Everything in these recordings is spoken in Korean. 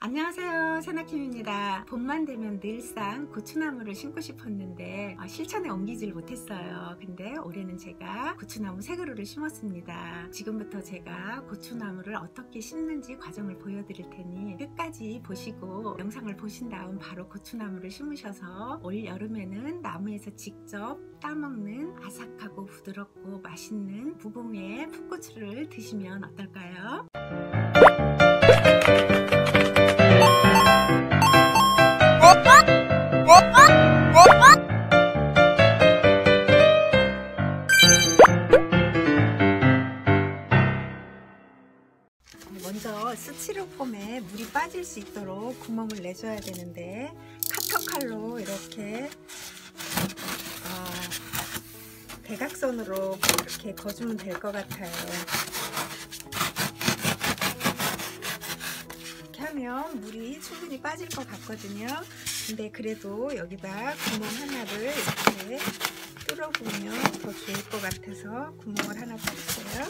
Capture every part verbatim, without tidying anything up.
안녕하세요, 세나킴입니다. 봄만 되면 늘상 고추나무를 심고 싶었는데 어, 실천에 옮기질 못했어요. 근데 올해는 제가 고추나무 세 그루를 심었습니다. 지금부터 제가 고추나무를 어떻게 심는지 과정을 보여드릴 테니 끝까지 보시고 영상을 보신 다음 바로 고추나무를 심으셔서 올 여름에는 나무에서 직접 따먹는 아삭하고 부드럽고 맛있는 부봉의 풋고추를 드시면 어떨까요? 먼저 스티로폼에 물이 빠질 수 있도록 구멍을 내줘야 되는데 카터칼로 이렇게 어, 대각선으로 이렇게 거주면 될 것 같아요. 이렇게 하면 물이 충분히 빠질 것 같거든요. 근데 그래도 여기다 구멍 하나를 이렇게 뚫어보면 더 좋을 것 같아서 구멍을 하나 뚫을게요.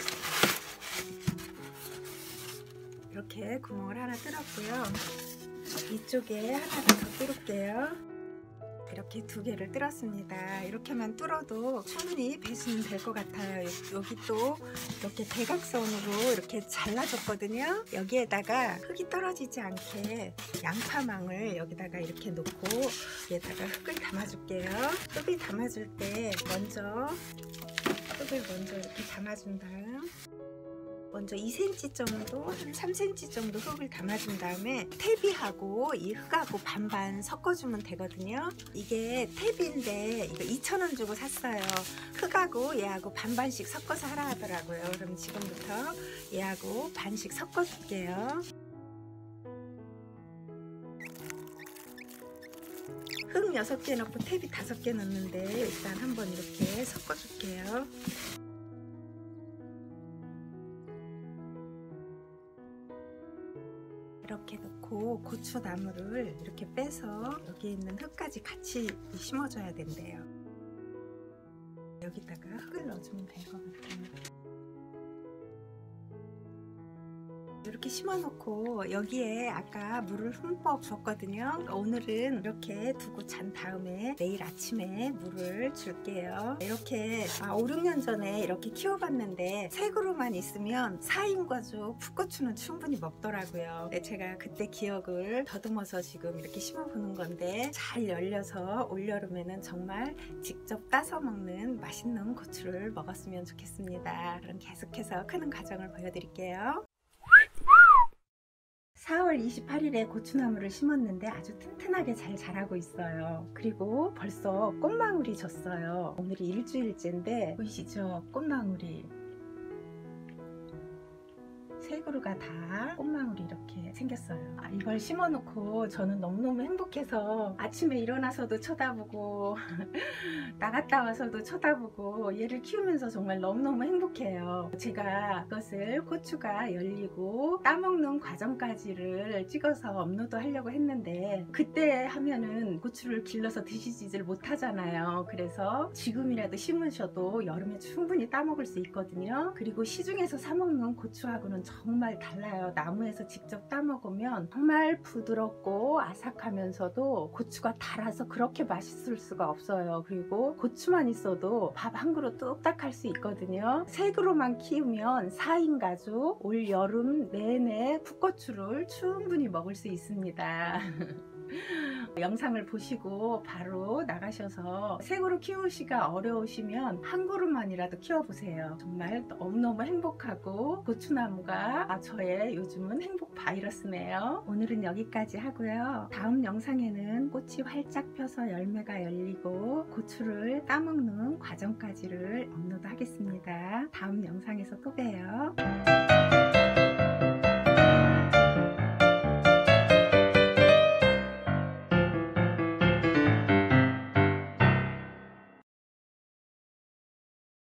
이렇게 구멍을 하나 뚫었고요. 이쪽에 하나 더 뚫을게요. 이렇게 두 개를 뚫었습니다. 이렇게만 뚫어도 충분히 배수는 될 것 같아요. 여기 또 이렇게 대각선으로 이렇게 잘라줬거든요. 여기에다가 흙이 떨어지지 않게 양파망을 여기다가 이렇게 놓고 여기에다가 흙을 담아줄게요. 흙을 담아줄 때 먼저 흙을 먼저 이렇게 담아준 다음 먼저 이 센티미터 정도, 한 삼 센티미터 정도 흙을 담아준 다음에 퇴비하고 이 흙하고 반반 섞어주면 되거든요. 이게 퇴비인데 이거 이천 원 주고 샀어요. 흙하고 얘하고 반반씩 섞어서 하라 하더라고요. 그럼 지금부터 얘하고 반씩 섞어줄게요. 흙 여섯 개 넣고 퇴비 다섯 개 넣는데 일단 한번 이렇게 섞어줄게요. 이렇게 넣고 고추나무를 이렇게 빼서 여기 있는 흙까지 같이 심어줘야 된대요. 여기다가 흙을 넣어주면 될 것 같아요. 이렇게 심어놓고 여기에 아까 물을 흠뻑 줬거든요. 오늘은 이렇게 두고 잔 다음에 내일 아침에 물을 줄게요. 이렇게 아, 오, 육 년 전에 이렇게 키워봤는데 세 그루만 있으면 사 인 가족 풋고추는 충분히 먹더라고요. 네, 제가 그때 기억을 더듬어서 지금 이렇게 심어보는 건데 잘 열려서 올여름에는 정말 직접 따서 먹는 맛있는 고추를 먹었으면 좋겠습니다. 그럼 계속해서 크는 과정을 보여드릴게요. 사월 이십팔일에 고추나무를 심었는데 아주 튼튼하게 잘 자라고 있어요. 그리고 벌써 꽃망울이 졌어요. 오늘이 일주일째인데 보이시죠? 꽃망울이 세 그루가 다 꽃망울이 이렇게 생겼어요. 아, 이걸 심어놓고 저는 너무너무 행복해서 아침에 일어나서도 쳐다보고 나갔다 와서도 쳐다보고 얘를 키우면서 정말 너무너무 행복해요. 제가 이것을 고추가 열리고 따먹는 과정까지를 찍어서 업로드 하려고 했는데 그때 하면은 고추를 길러서 드시지를 못하잖아요. 그래서 지금이라도 심으셔도 여름에 충분히 따먹을 수 있거든요. 그리고 시중에서 사먹는 고추하고는 정말 달라요. 나무에서 직접 따먹으면 정말 부드럽고 아삭하면서도 고추가 달아서 그렇게 맛있을 수가 없어요. 그리고 고추만 있어도 밥 한 그릇 뚝딱 할 수 있거든요. 세 그루만 키우면 사 인 가족 올 여름 내내 풋고추를 충분히 먹을 수 있습니다. 영상을 보시고 바로 나가셔서 세 그루 키우시기가 어려우시면 한 그루만이라도 키워보세요. 정말 너무너무 행복하고 고추나무가 저의 요즘은 행복 바이러스네요. 오늘은 여기까지 하고요. 다음 영상에는 꽃이 활짝 펴서 열매가 열리고 고추를 따먹는 과정까지를 업로드 하겠습니다. 다음 영상에서 또 봬요.